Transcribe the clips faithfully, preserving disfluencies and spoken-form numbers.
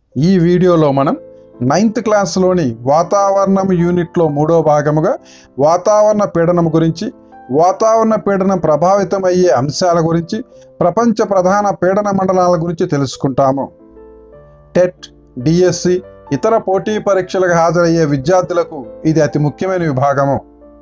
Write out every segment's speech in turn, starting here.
ఈ వీడియోలో మనం నైన్త్ క్లాస్లోని వాతావరణం యూనిట్లో మూడో భాగముగా వాతావరణ పీడనం గురించి, వాతావరణ పీడనం ప్రభావితమయ్యే అంశాల గురించి, ప్రపంచ ప్రధాన పీడన మండలాల గురించి తెలుసుకుంటాము. టెట్, డిఎస్సి, ఇతర పోటీ పరీక్షలకు హాజరయ్యే విద్యార్థులకు ఇది అతి ముఖ్యమైన విభాగము.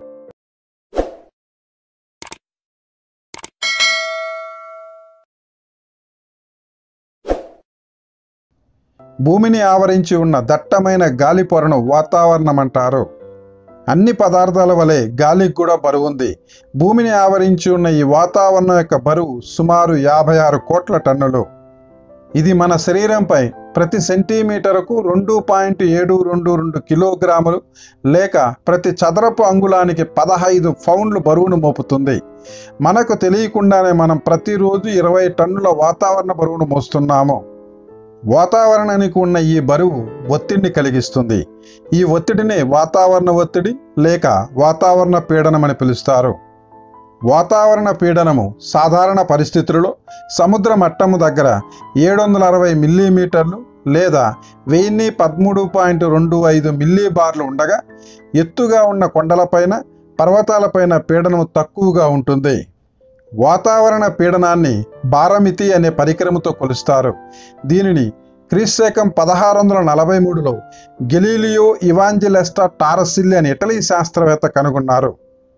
భూమిని ఆవరించి ఉన్న దట్టమైన గాలి పొరను వాతావరణం అంటారు. అన్ని పదార్థాల వలె గాలికి కూడా బరువు ఉంది. భూమిని ఆవరించి ఉన్న ఈ వాతావరణం యొక్క బరువు సుమారు యాభై ఆరు కోట్ల టన్నులు. ఇది మన శరీరంపై ప్రతి సెంటీమీటరుకు రెండు పాయింట్ ఏడు రెండు రెండు కిలోగ్రాములు లేక ప్రతి చదరపు అంగుళానికి పదహైదు పౌండ్లు బరువును మోపుతుంది. మనకు తెలియకుండానే మనం ప్రతిరోజు ఇరవై టన్నుల వాతావరణ బరువును మోస్తున్నాము. వాతావరణానికి ఉన్న ఈ బరువు ఒత్తిడిని కలిగిస్తుంది. ఈ ఒత్తిడిని వాతావరణ ఒత్తిడి లేక వాతావరణ పీడనం అని పిలుస్తారు. వాతావరణ పీడనము సాధారణ పరిస్థితులలో సముద్ర మట్టము దగ్గర ఏడు వందల అరవై మిల్లీమీటర్లు లేదా వెయ్యి పదమూడు పాయింట్ రెండు ఐదు మిల్లీ బార్లు ఉండగా, ఎత్తుగా ఉన్న కొండలపైన పర్వతాలపైన పీడనము తక్కువగా ఉంటుంది. వాతావరణ పీడనాన్ని బారమితి అనే పరికరముతో కొలుస్తారు. దీనిని క్రీస్తశకం పదహారు వందల నలభై మూడులో గెలీలియో ఇవాంజెలెస్టా టారసిల్లి అనే ఇటలీ శాస్త్రవేత్త కనుగొన్నారు.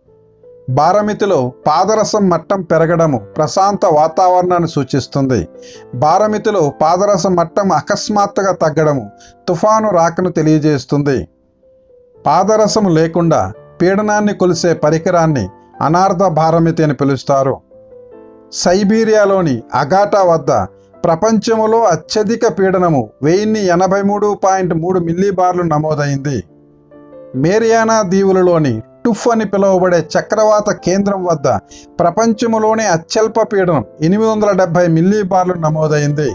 బారమితిలో పాదరసం మట్టం పెరగడము ప్రశాంత వాతావరణాన్ని సూచిస్తుంది. బారమితిలో పాదరసం మట్టం అకస్మాత్తుగా తగ్గడము తుఫాను రాకను తెలియజేస్తుంది. పాదరసము లేకుండా పీడనాన్ని కొలిసే పరికరాన్ని అనార్ధ బారమితి అని పిలుస్తారు. సైబీరియాలోని అగాటా వద్ద ప్రపంచంలో అత్యధిక పీడనము వెయ్యి ఎనభై మూడు పాయింట్ మూడు మిల్లీబార్లు నమోదైంది. మేరియానా దీవులలోని టుఫ్ అని పిలువబడే చక్రవాత కేంద్రం వద్ద ప్రపంచంలోనే అత్యల్ప పీడనం ఎనిమిది వందల డెబ్బై మిల్లీబార్లు నమోదైంది.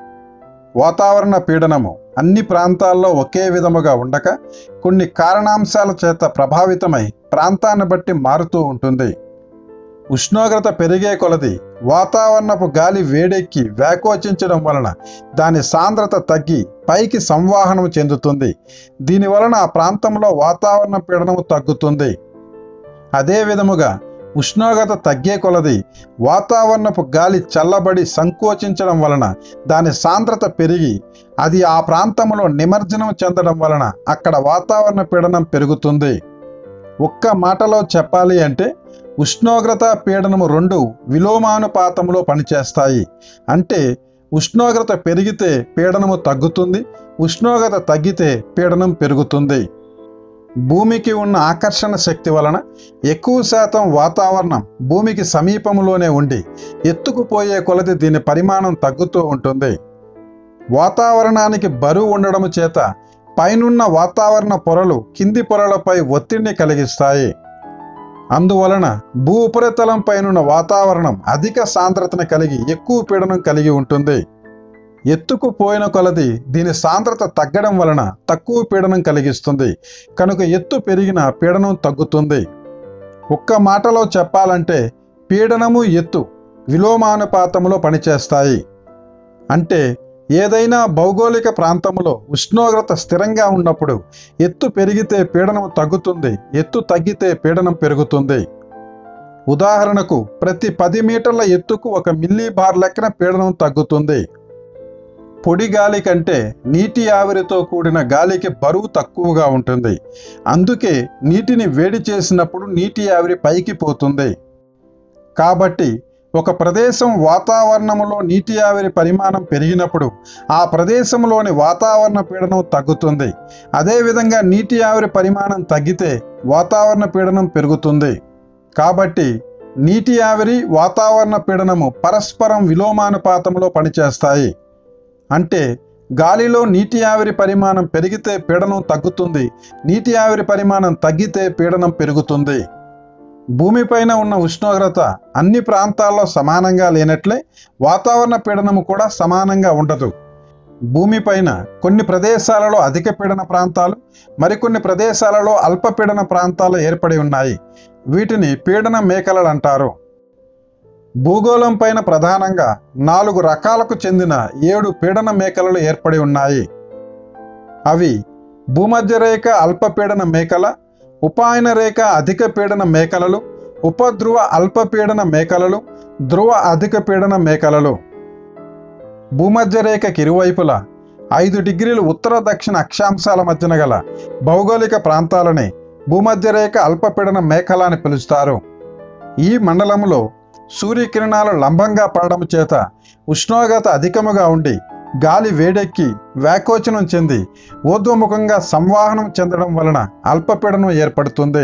వాతావరణ పీడనము అన్ని ప్రాంతాల్లో ఒకే విధముగా ఉండక కొన్ని కారణాంశాల చేత ప్రభావితమై ప్రాంతాన్ని బట్టి మారుతూ ఉంటుంది. ఉష్ణోగ్రత పెరిగే కొలది వాతావరణపు గాలి వేడెక్కి వ్యాకోచించడం వలన దాని సాంద్రత తగ్గి పైకి సంవాహనం చెందుతుంది. దీనివలన ఆ ప్రాంతంలో వాతావరణ పీడనము తగ్గుతుంది. అదే విధముగా ఉష్ణోగ్రత తగ్గే కొలది వాతావరణపు గాలి చల్లబడి సంకోచించడం వలన దాని సాంద్రత పెరిగి అది ఆ ప్రాంతంలో నిమజ్జనం చెందడం వలన అక్కడ వాతావరణ పీడనం పెరుగుతుంది. ఒక్క మాటలో చెప్పాలి అంటే ఉష్ణోగ్రత పీడనము రెండు విలోమానుపాతంలో పనిచేస్తాయి. అంటే ఉష్ణోగ్రత పెరిగితే పీడనము తగ్గుతుంది, ఉష్ణోగ్రత తగ్గితే పీడనం పెరుగుతుంది. భూమికి ఉన్న ఆకర్షణ శక్తి వలన ఎక్కువ శాతం వాతావరణం భూమికి సమీపంలోనే ఉండి ఎత్తుకుపోయే కొలది దీని పరిమాణం తగ్గుతూ ఉంటుంది. వాతావరణానికి బరువు ఉండడము చేత పైనున్న వాతావరణ పొరలు కింది పొరలపై ఒత్తిడిని కలిగిస్తాయి. అందువలన భూ ఉపరితలం పైనున్న వాతావరణం అధిక సాంద్రతను కలిగి ఎక్కువ పీడనం కలిగి ఉంటుంది. ఎత్తుకు పోయిన కొలది దీని సాంద్రత తగ్గడం వలన తక్కువ పీడనం కలిగిస్తుంది. కనుక ఎత్తు పెరిగిన పీడనం తగ్గుతుంది. ఒక్క మాటలో చెప్పాలంటే పీడనము ఎత్తు విలోమానుపాతంలో పనిచేస్తాయి. అంటే ఏదైనా భౌగోళిక ప్రాంతంలో ఉష్ణోగ్రత స్థిరంగా ఉన్నప్పుడు ఎత్తు పెరిగితే పీడనం తగ్గుతుంది, ఎత్తు తగ్గితే పీడనం పెరుగుతుంది. ఉదాహరణకు ప్రతి పది మీటర్ల ఎత్తుకు ఒక మిల్లీ బార్ లెక్కన పీడనం తగ్గుతుంది. పొడి గాలి కంటే నీటి ఆవిరితో కూడిన గాలికి బరువు తక్కువగా ఉంటుంది. అందుకే నీటిని వేడి చేసినప్పుడు నీటి ఆవిరి పైకి పోతుంది. కాబట్టి ఒక ప్రదేశం వాతావరణంలో నీటి ఆవిరి పరిమాణం పెరిగినప్పుడు ఆ ప్రదేశంలోని వాతావరణ పీడనం తగ్గుతుంది. అదేవిధంగా నీటి ఆవిరి పరిమాణం తగ్గితే వాతావరణ పీడనం పెరుగుతుంది. కాబట్టి నీటి ఆవిరి వాతావరణ పీడనము పరస్పరం విలోమానుపాతంలో పనిచేస్తాయి. అంటే గాలిలో నీటి ఆవిరి పరిమాణం పెరిగితే పీడనం తగ్గుతుంది, నీటి ఆవిరి పరిమాణం తగ్గితే పీడనం పెరుగుతుంది. భూమిపైన ఉన్న ఉష్ణోగ్రత అన్ని ప్రాంతాల్లో సమానంగా లేనట్లే వాతావరణ పీడనము కూడా సమానంగా ఉండదు. భూమిపైన కొన్ని ప్రదేశాలలో అధిక పీడన ప్రాంతాలు, మరికొన్ని ప్రదేశాలలో అల్పపీడన ప్రాంతాలు ఏర్పడి ఉన్నాయి. వీటిని పీడన మేఖలలు అంటారు. భూగోళం పైన ప్రధానంగా నాలుగు రకాలకు చెందిన ఏడు పీడన మేఖలలు ఏర్పడి ఉన్నాయి. అవి భూమధ్య రేఖ అల్పపీడన మేఖల, ఉపాయన రేఖ అధిక పీడన మేఖలలు, ఉపధ్రువ అల్పపీడన మేఖలలు, ధ్రువ అధిక పీడన మేఖలలు. భూమధ్య రేఖకి ఇరువైపులా ఐదు డిగ్రీలు ఉత్తర దక్షిణ అక్షాంశాల మధ్యన గల భౌగోళిక ప్రాంతాలని భూమధ్య రేఖ అల్పపీడన మేఖల అని పిలుస్తారు. ఈ మండలంలో సూర్యకిరణాలు లంబంగా పడడం చేత ఉష్ణోగ్రత అధికముగా ఉండి గాలి వేడెక్కి వ్యాకోచనం చెంది ఊర్ధ్వముఖంగా సంవాహనం చెందడం వలన అల్పపీడనం ఏర్పడుతుంది.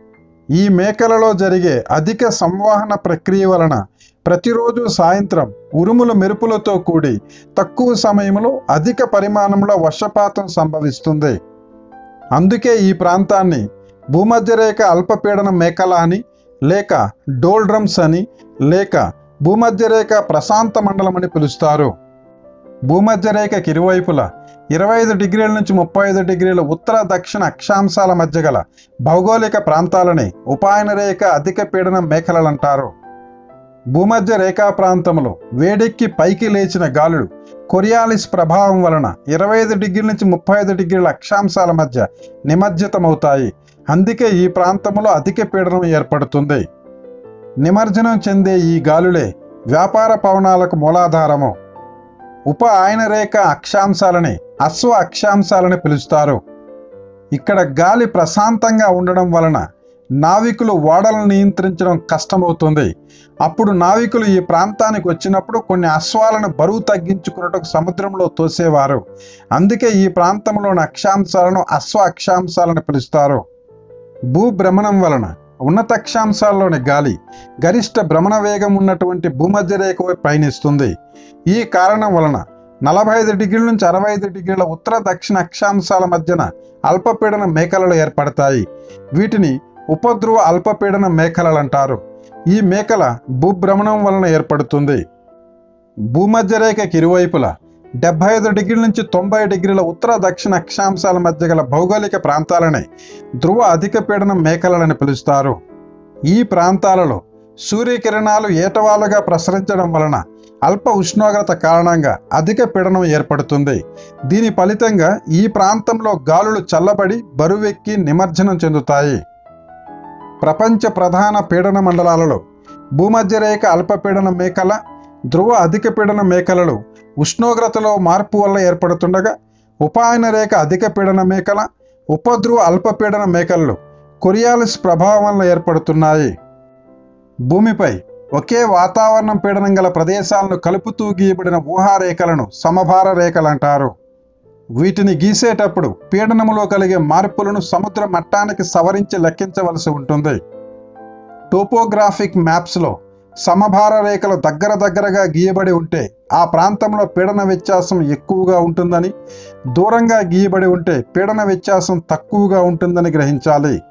ఈ మేఖలలో జరిగే అధిక సంవాహన ప్రక్రియ వలన ప్రతిరోజు సాయంత్రం ఉరుముల మెరుపులతో కూడి తక్కువ సమయంలో అధిక పరిమాణంలో వర్షపాతం సంభవిస్తుంది. అందుకే ఈ ప్రాంతాన్ని భూమధ్య రేఖ అల్పపీడన మేఖల అని, లేక డోల్డ్రమ్స్ అని, లేక భూమధ్య రేఖ ప్రశాంత మండలం అని పిలుస్తారు. భూమధ్య రేఖకి ఇరువైపులా ఇరవై ఐదు డిగ్రీల నుంచి ముప్పై ఐదు డిగ్రీల ఉత్తర దక్షిణ అక్షాంశాల మధ్య గల భౌగోళిక ప్రాంతాలని ఉపాయన రేఖ అధిక పీడన మేఖలలు అంటారు. భూమధ్య రేఖా ప్రాంతంలో వేడెక్కి పైకి లేచిన గాలులు కొరియాలిస్ ప్రభావం వలన ఇరవై ఐదు డిగ్రీల నుంచి ముప్పై ఐదు డిగ్రీల అక్షాంశాల మధ్య నిమజ్జితమవుతాయి. అందుకే ఈ ప్రాంతంలో అధిక పీడనం ఏర్పడుతుంది. నిమజ్జనం చెందే ఈ గాలులే వ్యాపార పవనాలకు మూలాధారము. ఉప ఆయన రేఖ అక్షాంశాలని అశ్వ అక్షాంశాలని పిలుస్తారు. ఇక్కడ గాలి ప్రశాంతంగా ఉండడం వలన నావికులు ఓడలను నియంత్రించడం కష్టమవుతుంది. అప్పుడు నావికులు ఈ ప్రాంతానికి వచ్చినప్పుడు కొన్ని అశ్వాలను బరువు తగ్గించుకున్నట్టుకు సముద్రంలో తోసేవారు. అందుకే ఈ ప్రాంతంలోని అక్షాంశాలను అశ్వ అక్షాంశాలను పిలుస్తారు. భూభ్రమణం వలన ఉన్నత అక్షాంశాల్లోని గాలి గరిష్ట భ్రమణ వేగం ఉన్నటువంటి భూమధ్య రేఖపై పయనిస్తుంది. ఈ కారణం వలన నలభై ఐదు డిగ్రీల నుంచి అరవై ఐదు డిగ్రీల ఉత్తర దక్షిణ అక్షాంశాల మధ్యన అల్పపీడన మేఖలలు ఏర్పడతాయి. వీటిని ఉపధ్రువ అల్పపీడన మేఖలలు అంటారు. ఈ మేఖల భూభ్రమణం వలన ఏర్పడుతుంది. భూమధ్య రేఖకి ఇరువైపులా డెబ్బై ఐదు డిగ్రీల నుంచి తొంభై డిగ్రీల ఉత్తర దక్షిణ అక్షాంశాల మధ్య గల భౌగోళిక ప్రాంతాలని ధ్రువ అధిక పీడన మేఖలని పిలుస్తారు. ఈ ప్రాంతాలలో సూర్యకిరణాలు ఏటవాలుగా ప్రసరించడం వలన అల్ప ఉష్ణోగ్రత కారణంగా అధిక పీడనం ఏర్పడుతుంది. దీని ఫలితంగా ఈ ప్రాంతంలో గాలులు చల్లబడి బరువెక్కి నిమజ్జనం చెందుతాయి. ప్రపంచ ప్రధాన పీడన మండలాలలో భూమధ్య రేఖ అల్పపీడన మేఖల, ధ్రువ అధిక పీడన మేఖలలు ఉష్ణోగ్రతలో మార్పు వల్ల ఏర్పడుతుండగా, ఉపాయన రేఖ అధిక పీడన మేఖల, ఉపధ్రువ అల్పపీడన మేఖలలు కొరియాలిస్ ప్రభావం వల్ల ఏర్పడుతున్నాయి. భూమిపై ఒకే వాతావరణం పీడనం గల ప్రదేశాలను కలుపుతూ గీయబడిన ఊహారేఖలను సమభార రేఖలు అంటారు. వీటిని గీసేటప్పుడు పీడనములో కలిగే మార్పులను సముద్ర మట్టానికి సవరించి లెక్కించవలసి ఉంటుంది. టోపోగ్రాఫిక్ మ్యాప్స్లో సమభార రేఖలు దగ్గర దగ్గరగా గీయబడి ఉంటే ఆ ప్రాంతంలో పీడన వ్యత్యాసం ఎక్కువగా ఉంటుందని, దూరంగా గీయబడి ఉంటే పీడన వ్యత్యాసం తక్కువగా ఉంటుందని గ్రహించాలి.